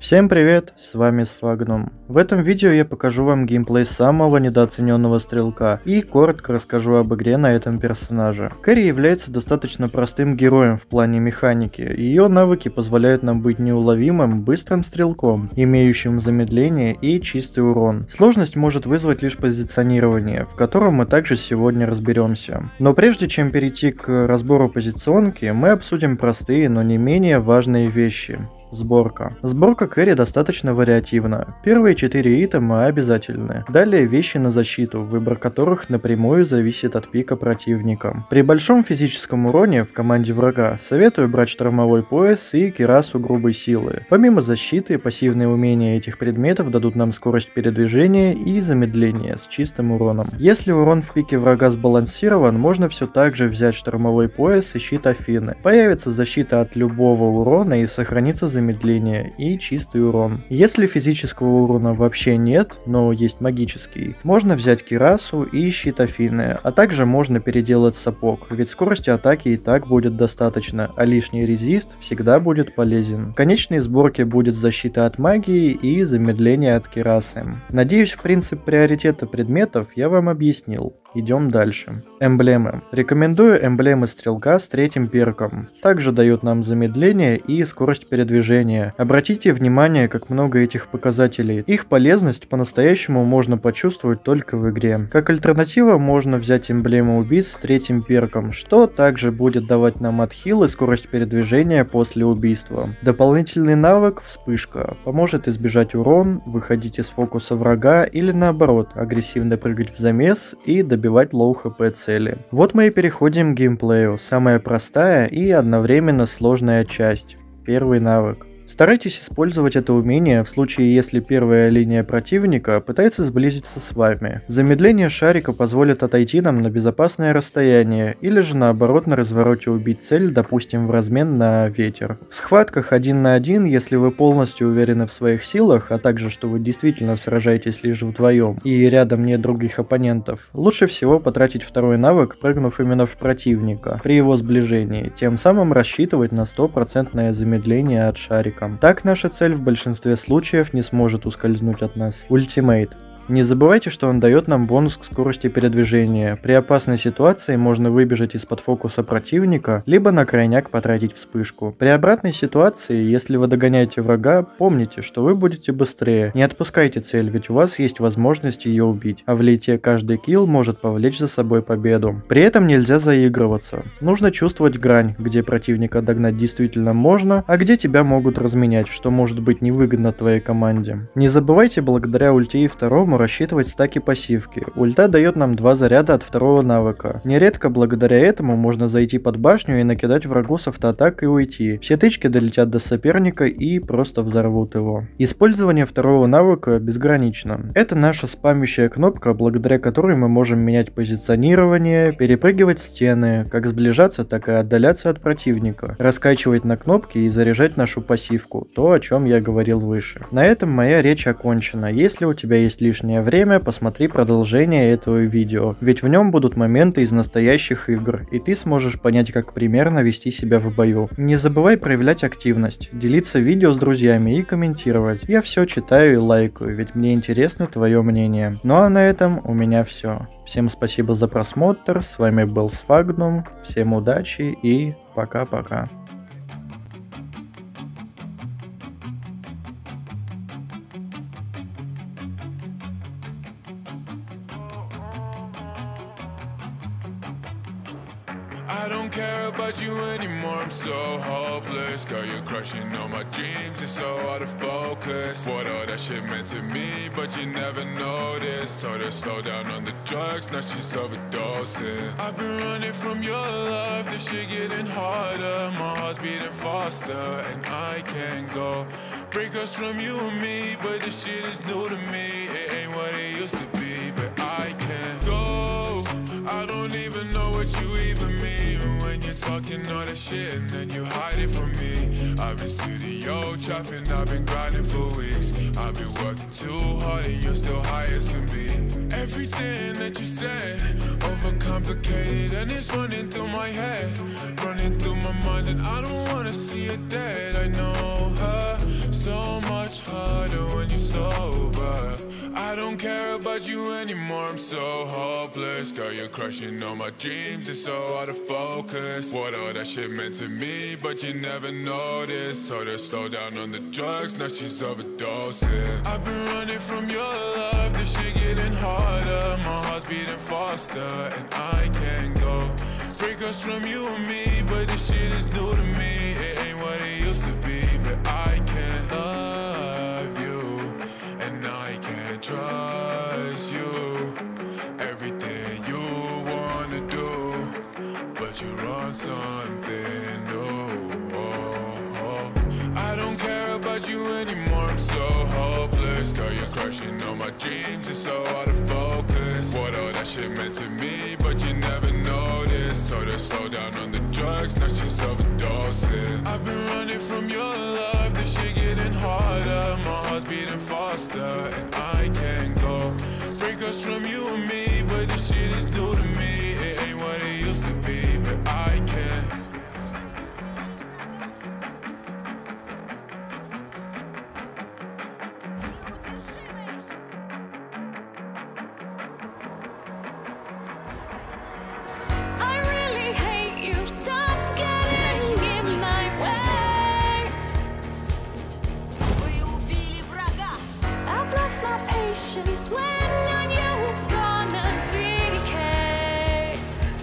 Всем привет, с вами Сфагнум. В этом видео я покажу вам геймплей самого недооцененного стрелка и коротко расскажу об игре на этом персонаже. Кэрри является достаточно простым героем в плане механики, и ее навыки позволяют нам быть неуловимым, быстрым стрелком, имеющим замедление и чистый урон. Сложность может вызвать лишь позиционирование, в котором мы также сегодня разберемся. Но прежде чем перейти к разбору позиционки, мы обсудим простые, но не менее важные вещи. Сборка. Сборка Кэрри достаточно вариативна. Первые 4 итема обязательны. Далее вещи на защиту, выбор которых напрямую зависит от пика противника. При большом физическом уроне в команде врага советую брать штормовой пояс и кирасу грубой силы. Помимо защиты, пассивные умения этих предметов дадут нам скорость передвижения и замедление с чистым уроном. Если урон в пике врага сбалансирован, можно все так же взять штормовой пояс и щит Афины. Появится защита от любого урона и сохранится замедление и чистый урон. Если физического урона вообще нет, но есть магический, можно взять кирасу и щит Афины, а также можно переделать сапог, ведь скорости атаки и так будет достаточно, а лишний резист всегда будет полезен. В конечной сборке будет защита от магии и замедление от кирасы. Надеюсь, принцип приоритета предметов я вам объяснил. Идем дальше. Эмблемы. Рекомендую эмблемы стрелка с 3-м перком. Также дают нам замедление и скорость передвижения. Обратите внимание, как много этих показателей. Их полезность по-настоящему можно почувствовать только в игре. Как альтернатива можно взять эмблему убийц с 3-м перком, что также будет давать нам отхил и скорость передвижения после убийства. Дополнительный навык вспышка поможет избежать урон, выходить из фокуса врага или наоборот агрессивно прыгать в замес и добивать лоу хп цели. Вот мы и переходим к геймплею. Самая простая и одновременно сложная часть. Первый навык. Старайтесь использовать это умение в случае, если первая линия противника пытается сблизиться с вами. Замедление шарика позволит отойти нам на безопасное расстояние, или же наоборот на развороте убить цель, допустим, в размен на ветер. В схватках 1 на 1, если вы полностью уверены в своих силах, а также что вы действительно сражаетесь лишь вдвоем и рядом нет других оппонентов, лучше всего потратить второй навык, прыгнув именно в противника при его сближении, тем самым рассчитывать на 100% замедление от шарика. Так наша цель в большинстве случаев не сможет ускользнуть от нас. Ультимейт. Не забывайте, что он дает нам бонус к скорости передвижения. При опасной ситуации можно выбежать из-под фокуса противника, либо на крайняк потратить вспышку. При обратной ситуации, если вы догоняете врага, помните, что вы будете быстрее. Не отпускайте цель, ведь у вас есть возможность ее убить, а в лейте каждый килл может повлечь за собой победу. При этом нельзя заигрываться. Нужно чувствовать грань, где противника догнать действительно можно, а где тебя могут разменять, что может быть невыгодно твоей команде. Не забывайте благодаря ульте и второму рассчитывать стаки пассивки. Ульта дает нам 2 заряда от второго навыка. Нередко благодаря этому можно зайти под башню и накидать врагу с автоатакой и уйти. Все тычки долетят до соперника и просто взорвут его. Использование второго навыка безгранично. Это наша спамящая кнопка, благодаря которой мы можем менять позиционирование, перепрыгивать стены, как сближаться, так и отдаляться от противника, раскачивать на кнопки и заряжать нашу пассивку, то, о чем я говорил выше. На этом моя речь окончена. Если у тебя есть лишнее время, посмотри продолжение этого видео, ведь в нем будут моменты из настоящих игр, и ты сможешь понять, как примерно вести себя в бою. Не забывай проявлять активность, делиться видео с друзьями и комментировать. Я все читаю и лайкаю, ведь мне интересно твое мнение. Ну а на этом у меня все. Всем спасибо за просмотр, с вами был Сфагнум, всем удачи и пока-пока. I don't care about you anymore, I'm so hopeless. Girl, you're crushing all my dreams, you're so out of focus. What all that shit meant to me, but you never noticed. Told her slow down on the drugs, now she's overdosing. I've been running from your love, this shit getting harder. My heart's beating faster, and I can't go. Break us from you and me, but this shit is new to me. It ain't what it used to be, but I can't go. I don't even know what you even mean when you're talking all that shit and then you hide it from me. I've been studio chopping, I've been grinding for weeks. I've been working too hard and you're still high as can be. Everything that you said, overcomplicated and it's running through my head, running through my mind, and I don't wanna see her dead. I know her so much about you anymore, I'm so hopeless. Girl, you're crushing all my dreams, it's so out of focus. What all that shit meant to me, but you never noticed. Told her slow down on the drugs, now she's overdosing. I've been running from your love, this shit getting harder. My heart's beating faster, and I can't go. Break us from you and me, but this shit is new to me. It ain't what it used to be, but I can't love you, and I can't trust you. Everything you wanna do, but you're on something new. I don't care about you anymore, I'm so hopeless. Girl, you're crushing all my dreams, it's so out of focus. What all that shit meant to me, but you never noticed. Told her slow down on the drugs, now she's overdosing. I've been running from your love, this shit getting harder. My heart's beating faster, and I can't go. Break us from you and me, but this shit is new to me. It ain't what it used to be, but I can't. I really hate you. Stop getting in my way. Вы убили врага. I've lost my patience when on you gonna decay.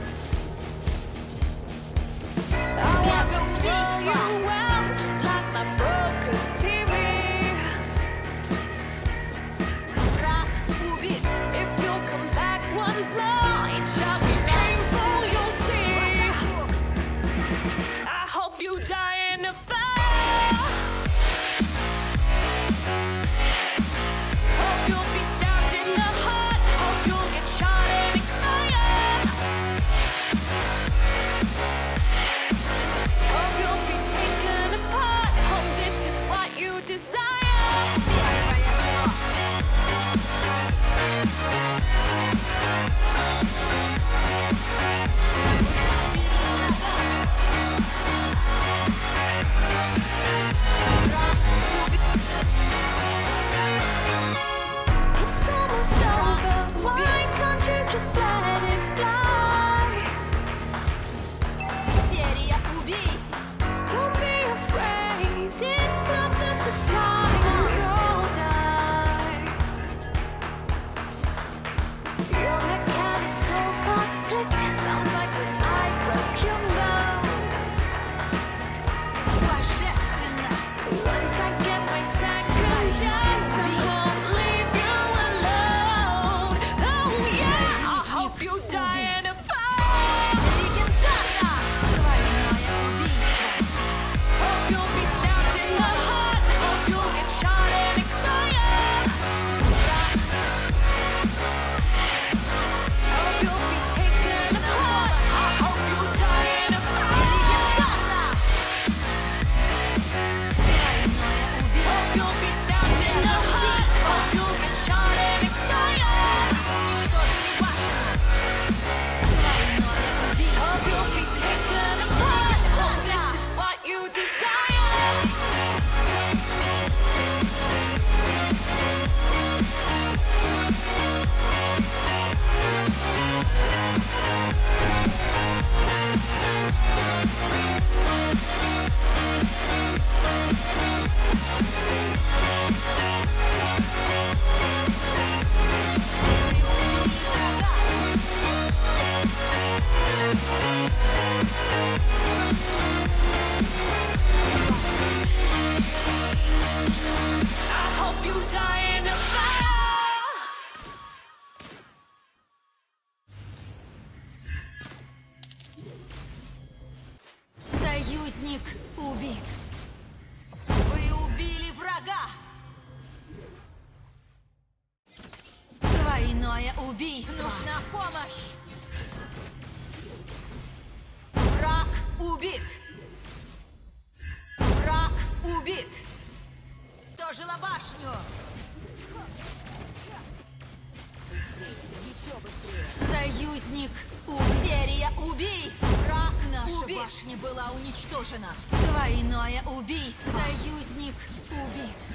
I want to throw you out just like my broken TV. Враг убит. If you'll come back once more, it shall be painful, you'll see. I hope you die in a fire. Hope you'll be stabbed in the heart. Hope you'll get shot and expire. Hope you'll be taken apart. Hope this is what you desire. Первое бюро. Вы убили врага. Враг убит. It's almost over. Why can't you just let it fly? Серия убийств. Don't be afraid. It's not the first time you'll die. Your mechanical parts click. Sounds like when I broke your nose. Божественно. Once I get my second chance, I won't leave you alone. Oh yeah, I hope you die in a fire. Легендарно. Двойное убийство. Hope you'll be stabbed in the heart. Hope you'll get shot and expire. Враг Hope you'll be taken apart. I hope you die in a fire. легендарно. Двойное убийство. Hope you'll be stabbed in the heart. Hope you'll get shot and expire. Уничтожили башню. Двойное убийство. Hope you'll be taken apart. Hope this is what you desire. Вы убили врага. I hope you die in a fire. Союзник убит. Вы убили врага. Двойное убийство. Нужна помощь. Враг убит. Враг убит. Дожила башню. Союзник серия убийств. Враг наша башня была уничтожена. Двойное убийство. Союзник убит.